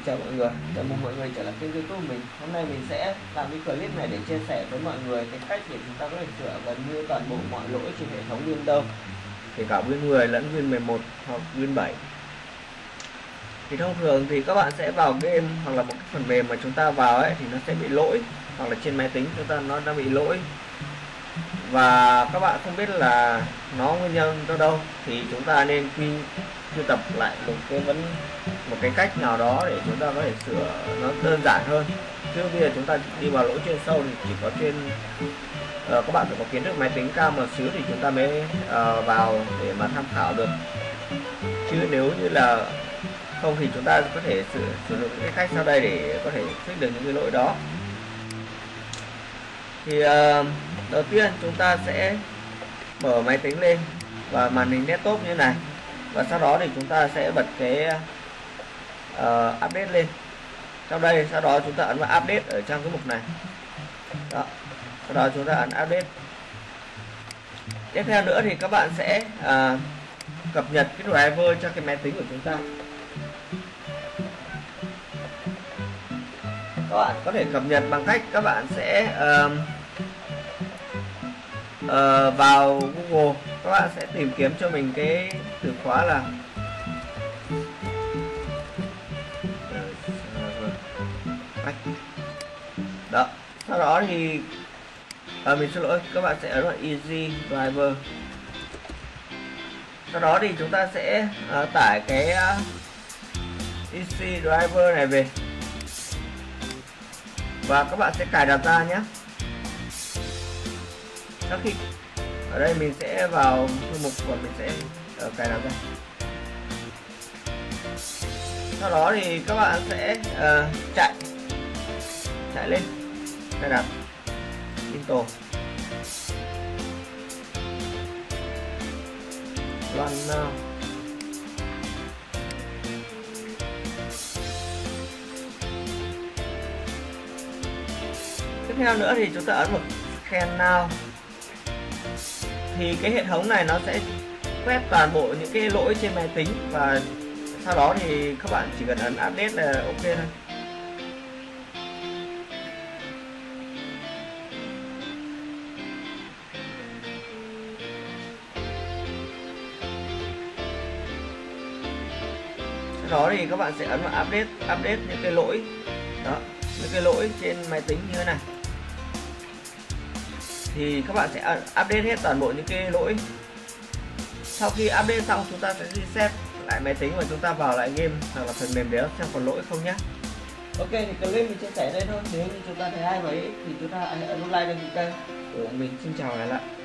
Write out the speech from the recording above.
chào mọi người, chào mừng mọi người trở lại kênh YouTube mình. Hôm nay mình sẽ làm cái clip này để chia sẻ với mọi người cái cách để chúng ta có thể sửa gần như toàn bộ mọi lỗi trên hệ thống Windows, kể cả Win 10 lẫn Win 11 hoặc Win 7. Thì thông thường thì các bạn sẽ vào game hoặc là một cái phần mềm mà chúng ta vào ấy thì nó sẽ bị lỗi, hoặc là trên máy tính chúng ta nó đã bị lỗi và các bạn không biết là nó nguyên nhân do đâu, thì chúng ta nên quy tập lại một cái cách nào đó để chúng ta có thể sửa nó đơn giản hơn. Chứ bây giờ chúng ta đi vào lỗi chuyên sâu thì chỉ có trên các bạn phải có kiến thức máy tính cao một xíu thì chúng ta mới vào để mà tham khảo được, chứ nếu như là không thì chúng ta có thể sử dụng cái cách sau đây để có thể fix được những cái lỗi đó. Thì đầu tiên chúng ta sẽ mở máy tính lên và màn hình desktop như này, và sau đó thì chúng ta sẽ bật cái update lên. Sau đó chúng ta ấn vào update ở trong cái mục này đó. Sau đó chúng ta ấn update. Tiếp theo nữa thì các bạn sẽ cập nhật cái driver cho cái máy tính của chúng ta. Các bạn có thể cập nhật bằng cách các bạn sẽ vào Google, các bạn sẽ tìm kiếm cho mình cái từ khóa là đó. Sau đó thì mình xin lỗi, các bạn sẽ ấn vào Easy Driver. Sau đó thì chúng ta sẽ tải cái Easy Driver này về và các bạn sẽ cài đặt ra nhé. Sau khi ở đây mình sẽ vào thư mục và mình sẽ cài đặt ra. Sau đó thì các bạn sẽ chạy lên cài đặt install run now. Tiếp theo nữa thì chúng ta ấn vào scan now, thì cái hệ thống này nó sẽ quét toàn bộ những cái lỗi trên máy tính, và sau đó thì các bạn chỉ cần ấn update là ok thôi. Sau đó thì các bạn sẽ ấn vào update những cái lỗi đó, những cái lỗi trên máy tính như thế này. Thì các bạn sẽ update hết toàn bộ những cái lỗi. Sau khi update xong chúng ta sẽ reset lại máy tính và chúng ta vào lại game hoặc là phần mềm đấy xem còn lỗi không nhé. Ok, thì clip mình chia sẻ đây thôi. Nếu như chúng ta thấy hay và ý thì chúng ta hãy ấn like đăng ký kênh của mình. Xin chào và hẹn gặp lại.